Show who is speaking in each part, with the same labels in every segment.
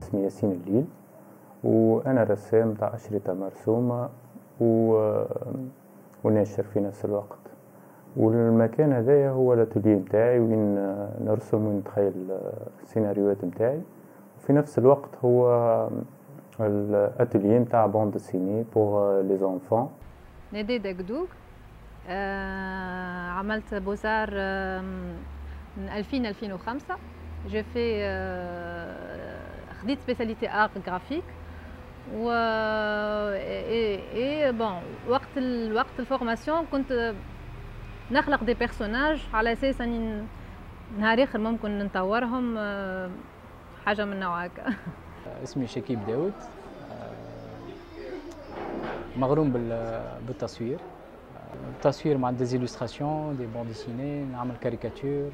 Speaker 1: اسمي ياسين الليل، وأنا رسام تاع أشرطة مرسومة وناشر في نفس الوقت. والمكان هذايا هو الاتولي متاعي وين نرسم ونتخيل السيناريوهات متاعي، وفي نفس الوقت هو الاتولي متاع بوند ديسيني بور لي زونفون.
Speaker 2: نادي دقدوق. عملت بوزار من 2000-2005. جو في خديت سبيساليتي ارت غرافيك و اي بون وقت الفورماسيون كنت نخلق دي بيرسوناج على اساس اني نهار اخر ممكن نطورهم، حاجه من نوع هكا.
Speaker 3: اسمي شكيب داود، مغروم بالتصوير. التصوير مع ديزيلوستراسيون دي بون ديسيني، نعمل كاريكاتور.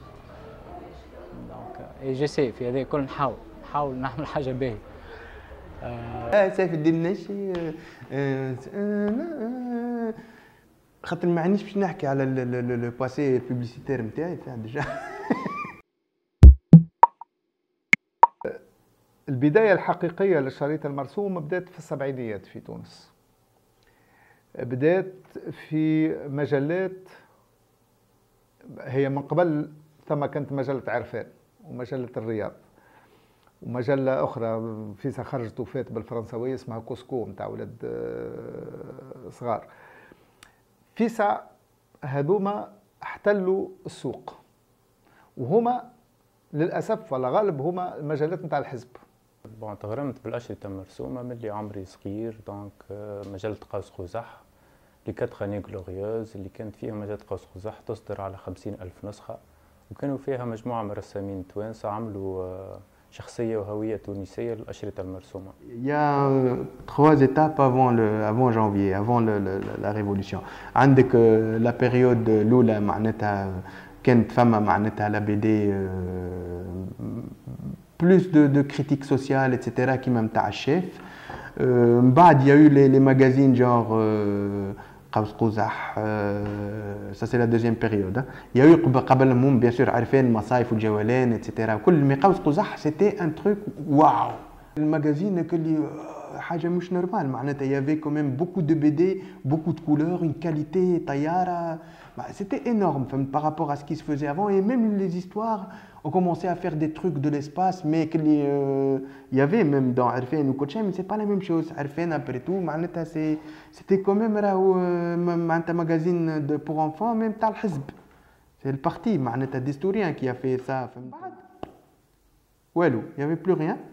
Speaker 3: دونك جيسي في هذا الكل نحاول نعمل حاجه باهيه.
Speaker 4: سيف الدين الناشي، خاطر ما عنديش باش نحكي على لو باسي البوبليسيتير نتاعي فيها ديجا.
Speaker 5: البداية الحقيقية للشريط المرسوم بدأت في السبعينيات في تونس. بدأت في مجلات، هي من قبل ثم كانت مجلة عرفان ومجلة الرياض ومجلة أخرى فيسا خرجت وفات بالفرنسوية اسمها كوسكو متاع ولاد صغار. فيسا هذوما احتلوا السوق، وهما للأسف ولا غالب هما المجلات متاع الحزب.
Speaker 1: بون تغرمت بالأشرطة المرسومة ملي عمري صغير، دونك مجلة قوس قزح لي 4 اني غلوريوز اللي كانت فيها مجلة قوس قزح تصدر على 50,000 نسخة، وكانوا فيها مجموعة من الرسامين توانسة عملوا شخصية وهوية تونسية للأشرطة المرسومة.
Speaker 4: Il y a 3 étapes avant janvier, avant la révolution. عندك la période الأولى معناتها كانت فما معناتها لا بي دي plus de critiques sociales etc كيما نتاع الشيف. من بعد il y a eu les magazines genre قوس قزح، ça c'est la deuxième période. Il y a eu قبلهم bien sûr عرفان مصايف والجولان etc. كل مي قوس قزح c'était un truc واو. الماجازين كل حاجه مش نورمال معناتها il y avait quand même beaucoup de BD, beaucoup de couleurs, une qualité طياره. C'était énorme par rapport à ce qui se faisait avant, et même les histoires ont commencé à faire des trucs de l'espace, mais il y avait même dans Arfen ou Kocha, mais c'est pas la même chose. Arfen après tout, c'était quand même un magazine pour enfants, même Tal Hizb. C'est le parti d'historien qui a fait ça. Walou, il n'y avait plus rien.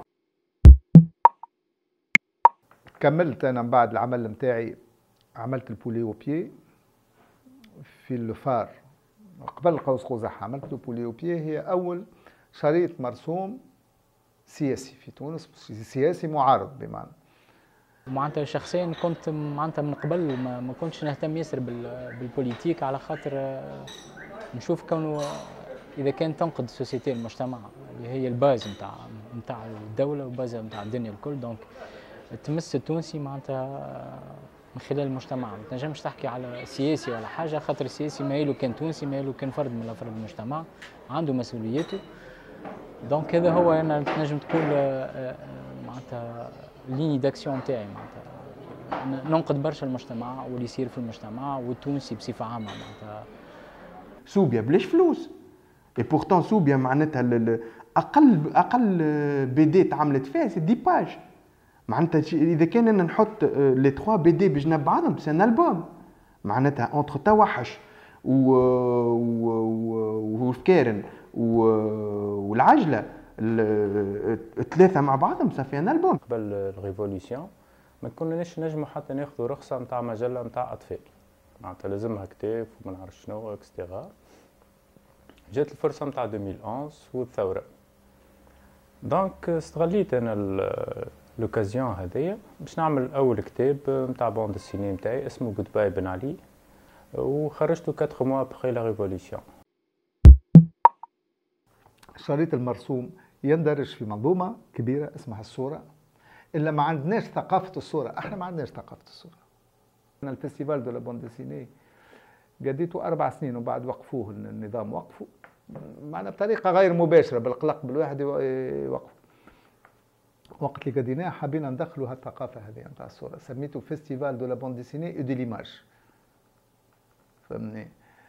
Speaker 5: كملت أنا من بعد العمل متاعي، عملت البولي وبيي في الفار قبل قوس قزح. عملت له بولي وبيي، هي أول شريط مرسوم سياسي في تونس، سياسي معارض بمعنى.
Speaker 3: معناتها شخصيا كنت معناتها من قبل ما كنتش نهتم ياسر بالبوليتيك، على خاطر نشوف كونه إذا كان تنقد سوسيتي المجتمع اللي هي الباز نتاع الدولة والباز نتاع الدنيا الكل، دونك تمس التونسي معناتها من خلال المجتمع. ما تنجمش تحكي على سياسي ولا حاجه، خاطر السياسي مايلو كان تونسي، مايلو كان فرد من افراد المجتمع عنده مسؤولياته. دونك هذا هو انا تنجم تقول معناتها ليني داكسيون نتاعي، معناتها ننقد برشا المجتمع واللي يصير في المجتمع والتونسي بصفه عامه. معناتها
Speaker 4: سوبيا بلاش فلوس، اي بورتون سوبيا معناتها اقل BD تعملت فيها سي 10 باج. معناتها اذا كان انا نحط لي 3 BD بجنب بعضهم سي ان البوم، معناتها اونتر توحش وفكارن والعجله الثلاثه مع بعضهم صافي ان البوم.
Speaker 1: قبل الريفوليسيون ما كناش نجموا حتى ناخذوا رخصه نتاع مجله نتاع اطفال، معناتها لازمها كتاب وما نعرف شنو اكسترا. جات الفرصه نتاع 2011 والثوره، دونك استغليت انا لوكازيون هذيا باش نعمل اول كتاب نتاع بوند ديسيني نتاعي اسمه جود باي بن علي، وخرجته 4 موا ابخي لا ريفوليسيون.
Speaker 5: الشريط المرسوم يندرج في منظومه كبيره اسمها الصوره، الا ما عندناش ثقافه الصوره. احنا ما عندناش ثقافه الصوره. انا الفيستيفال دو لا بوند ديسيني قديته 4 سنين وبعد وقفوه النظام، وقفوا معنا بطريقه غير مباشره بالقلق بالواحد يوقف. وقت اللي قديناه حبينا ندخلوا هالثقافه هذه نتاع الصوره، سميته فيستيفال دو لا بوند ديسيني اي دو ليماج. فهمني؟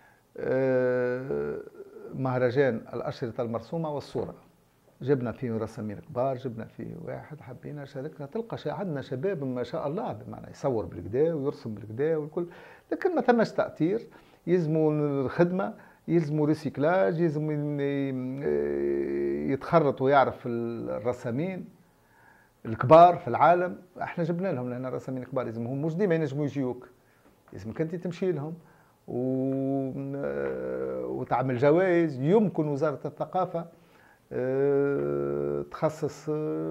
Speaker 5: مهرجان الاشرطه المرسومه والصوره. جبنا فيه رسامين كبار، جبنا فيه واحد حبينا شاركنا، تلقى عندنا شباب ما شاء الله بمعنى يصور بالكدا ويرسم بالكدا والكل، لكن ما ثماش تاثير. يلزموا الخدمه، يلزموا ريسيكلاج، يلزم يتخرط ويعرف الرسامين الكبار في العالم. احنا جبنا لهم لهنا رسامين كبار، يلزمهم مش ديما ينجموا يجيوك، لازمك انت تمشي لهم وتعمل جوائز. يمكن وزاره الثقافه تخصص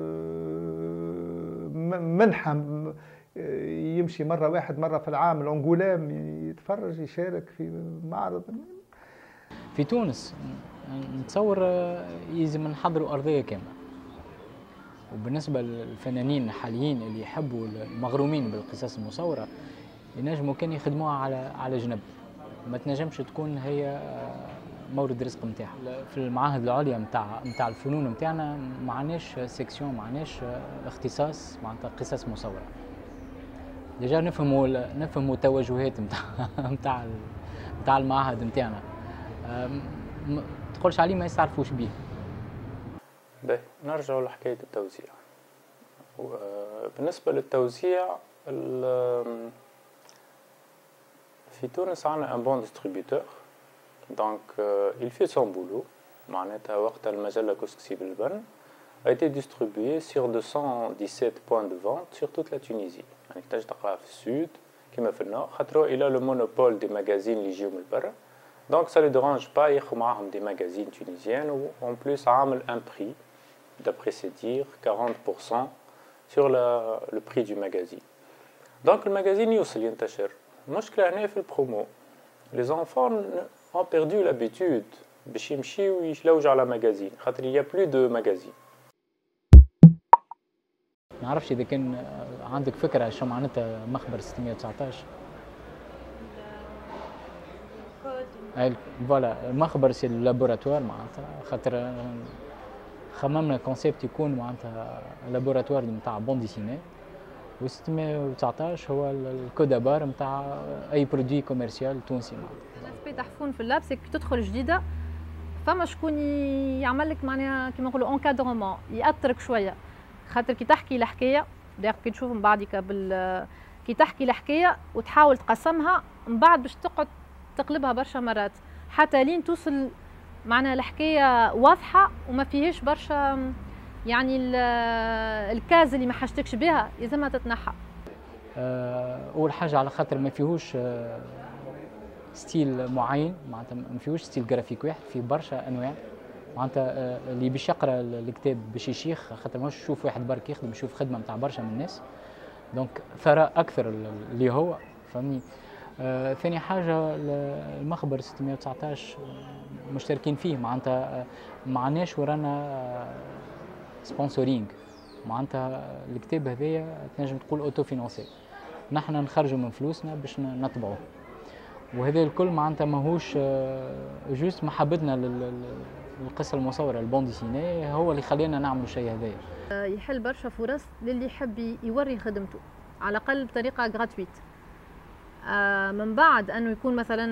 Speaker 5: منحة، يمشي مرة في العام الأنغولام يتفرج يشارك في معرض.
Speaker 3: في تونس نتصور يلزم نحضروا أرضية كاملة. وبالنسبة للفنانين الحاليين اللي يحبوا المغرومين بالقصص المصورة ينجموا كان يخدموها على جنب، ما تنجمش تكون هي مورد رزق نتاعها. في المعاهد العليا نتاع الفنون نتاعنا ما عندناش سيكسيون، ما عندناش اختصاص معناتها قصص مصوره. ديجا نفهموا التوجهات نتاع المعاهد نتاعنا، ما تقولش عليه ما يستعرفوش به.
Speaker 1: باهي نرجعوا لحكايه التوزيع. بالنسبه للتوزيع في تونس عندنا ان بون ديستريبيوتور. Donc, il fait son boulot. معناتها وقت المجلة كسكسي بالبن a été distribué sur 217 points de vente sur toute la Tunisie. يعني تنجم تلقاها في السود كما في النور، خاطر il a le monopole des magazines اللي يجيو من برا. Donc ça ne dérange pas ياخذ معاهم des magazines tunisiens و en plus عامل un prix d'après ses dires 40% sur le prix du magazine. Donc le magazine يوصل ينتشر. المشكلة هنا في البرومو. Les enfants ont perdu l'habitude باش يمشيو يلوجوا على ماجازين خاطر il y a plus de magazines.
Speaker 3: ما نعرفش اذا كان عندك فكره شو معناتها مخبر 619. فوالا مخبر سي اللابوراتوار معناتها، خاطر خممنا كونسيبت يكون معناتها لابوراتوار نتاع بون ديسيني، و 619 هو الكود بار نتاع اي برودوي كوميرسيال تونسي.
Speaker 2: لاسبي تحفون في اللابس كي تدخل جديده فما شكون يعمل لك معناها كيما نقولوا اونكادرومون، ياثرك شويه، خاطر كي تحكي الحكايه داير كي تشوف من بعدك كي تحكي الحكايه وتحاول تقسمها من بعد باش تقعد تقلبها برشا مرات حتى لين توصل معناها الحكايه واضحه وما فيهاش برشا يعني الكاز اللي ما حاجتكش بها لازمها تتنحى.
Speaker 3: اول حاجه على خاطر ما فيهوش ستيل معين، معناتها ما فيهوش ستيل جرافيك واحد، فيه برشا انواع. معناتها اللي باش يقرا الكتاب باش يشيخ، خاطر ماهوش يشوف واحد برك يخدم، يشوف خدمه نتاع برشا من الناس، دونك ثراء اكثر اللي هو فهمني. ثاني حاجه المخبر 619 مشتركين فيه، معناتها ما عندناش ورانا سبونسورينغ، معناتها الكتاب هذايا تنجم تقول اوتو فينانسي، نحن نخرجوا من فلوسنا باش نطبعوه، وهذا الكل معناتها ماهوش جوست محبتنا للقصه المصوره البون ديسيني هو اللي خلينا نعملوا الشيء هذايا.
Speaker 2: يحل برشا فرص للي يحب يوري خدمته على الاقل بطريقه غراتويت. من بعد انه يكون مثلا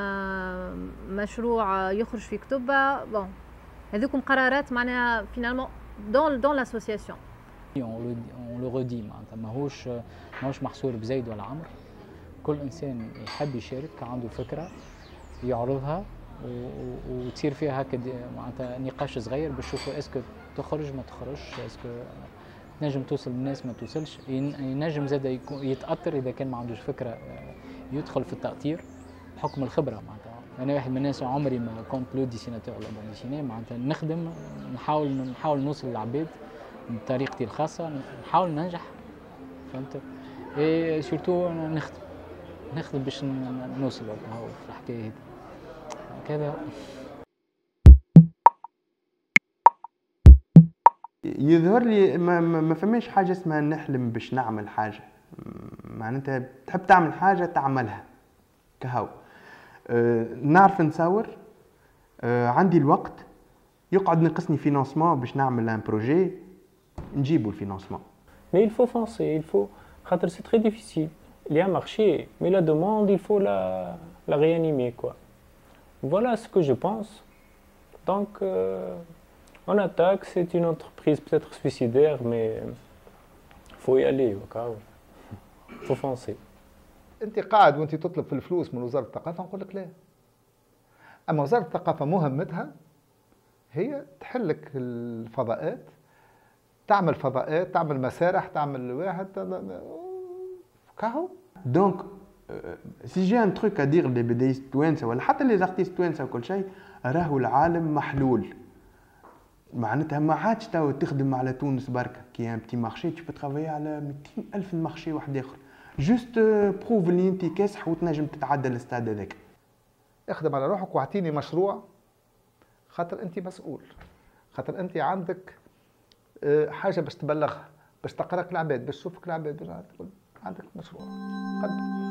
Speaker 2: مشروع يخرج في كتب، بون هذوكم قرارات معناها فينالمون دون لاسوسياسيون.
Speaker 3: on le redit معناتها ماهوش محصور بزيد ولا عمر، كل انسان يحب يشارك عنده فكره يعرضها وتصير فيها هكا معناتها نقاش صغير باش نشوفوا اسكو تخرج ما تخرجش، اسكو تنجم توصل للناس ما توصلش، ينجم زاد يتاثر اذا كان ما عندوش فكره يدخل في التاثير بحكم الخبره. معناتها انا واحد من الناس عمري ما كنت لو ديسيناتور ولا بون ديسيني، معناتها نخدم نحاول نوصل للعباد بطريقتي الخاصه، نحاول ننجح فهمت، اي سورتو نخدم باش نوصل هاو في الحكايه هذه كذا.
Speaker 4: يظهر لي ما فماش حاجه اسمها نحلم باش نعمل حاجه، معناتها تحب تعمل حاجه تعملها كهو. نعرف نصور، عندي الوقت، يقعد نقصني فينانسمون باش نعمل ان بروجي، نجيبوا الفينانسمون.
Speaker 1: Mais il faut foncer, il faut. C'est très difficile. Il y a un marché, mais la demande, il faut la réanimer, quoi. Voilà ce que je pense. Donc, on attaque. C'est une entreprise peut-être suicidaire, mais il faut y aller, il faut foncer.
Speaker 5: انت قاعد وانت تطلب في الفلوس من وزاره الثقافه، نقول لك لا. اما وزاره الثقافه مهمتها هي تحلك الفضاءات، تعمل فضاءات، تعمل مسارح، تعمل واحد كهو.
Speaker 4: دونك سي جي ان تروك ادير لي بدايست توانسه ولا حتى لي زارتيست توانسه وكل شيء، راهو العالم محلول. معناتها ما عادش تو تخدم على تونس برك كي ان بتي مارشي، تي ترافاي على 200,000 مارشي واحد اخر. جوست بروف اللي انت كاسح وتنجم تتعدى الاستاد هذاك.
Speaker 5: اخدم على روحك واعطيني مشروع، خاطر انت مسؤول، خاطر انت عندك حاجه باش تبلغها، باش تقراك العباد، باش تشوفك العباد، عندك مشروع قدم.